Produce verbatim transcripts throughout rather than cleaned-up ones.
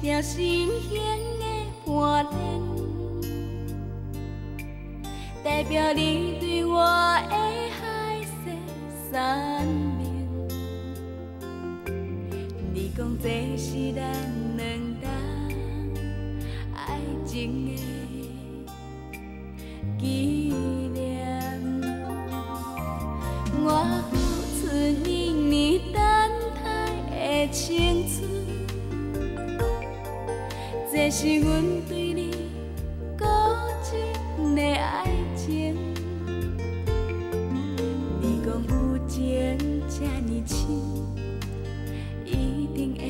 声心弦的伴恋，代表你对我的海誓山盟。你讲这是咱两人爱情的纪念。我付出年年等待的青春，这是阮对你固执的爱情。你讲有情这呢深，一定会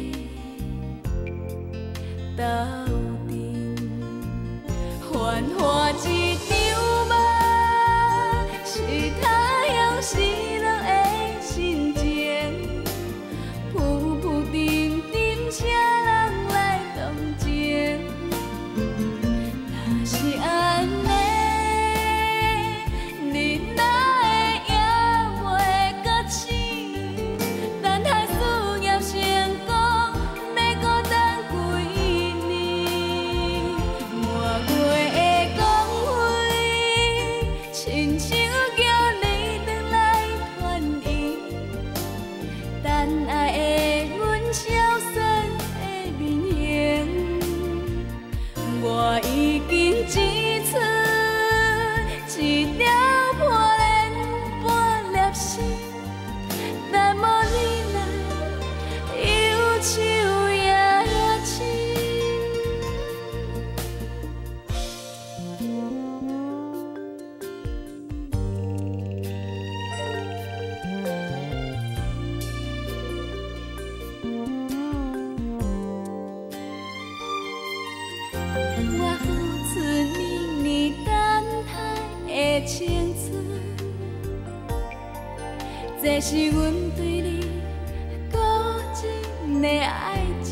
斗阵。繁华一场梦，是太阳是人的心情，浮浮沉沉，啥人来同情？若是安尼，你哪会也袂搁醒？等待事业成功，要孤单几年？满月的光辉，亲像叫你回来团圆。等爱的阮消散的面容，我已经只剩一条破烂半粒心，但无你来，忧愁也深。我付出年年等待的青春，这是阮对你固执的爱情。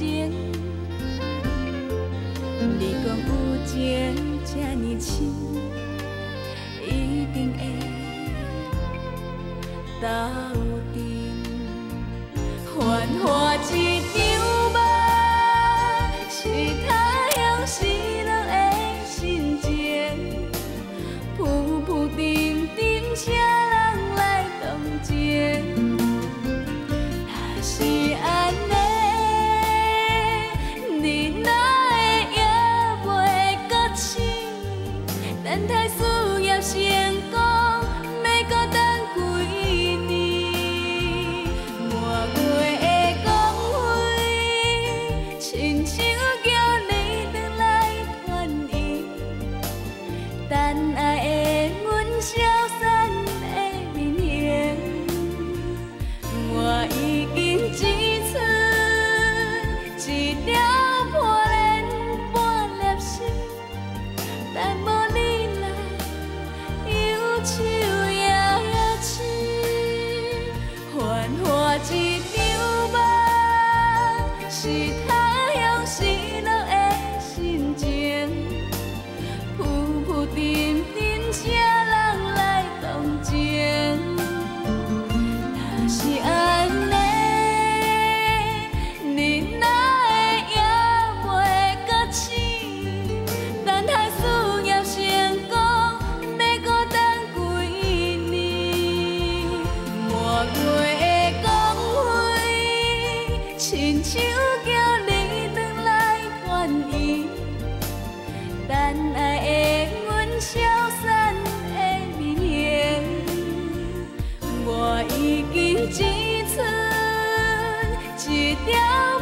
你讲有情这呢深，一定会斗阵。繁华一场梦，是太阳是人的心情，浮浮沉沉，啥人来同情？若是安尼，你哪会也袂搁醒？等待事业成功，要搁等几年？满月的光辉，亲像叫你回来团圆。等爱的阮消散的面容，我已经只剩一条破烂半粒心，但无你来，忧愁也深。繁华一场梦，是太阳是人的心情，浮浮沉沉，啥人来同情？若是安尼，你哪会也袂搁醒？等待事业成功，要搁等几年？满月的光辉，亲像叫你回来团圆。等爱的阮消散的面容，我已经只剩一条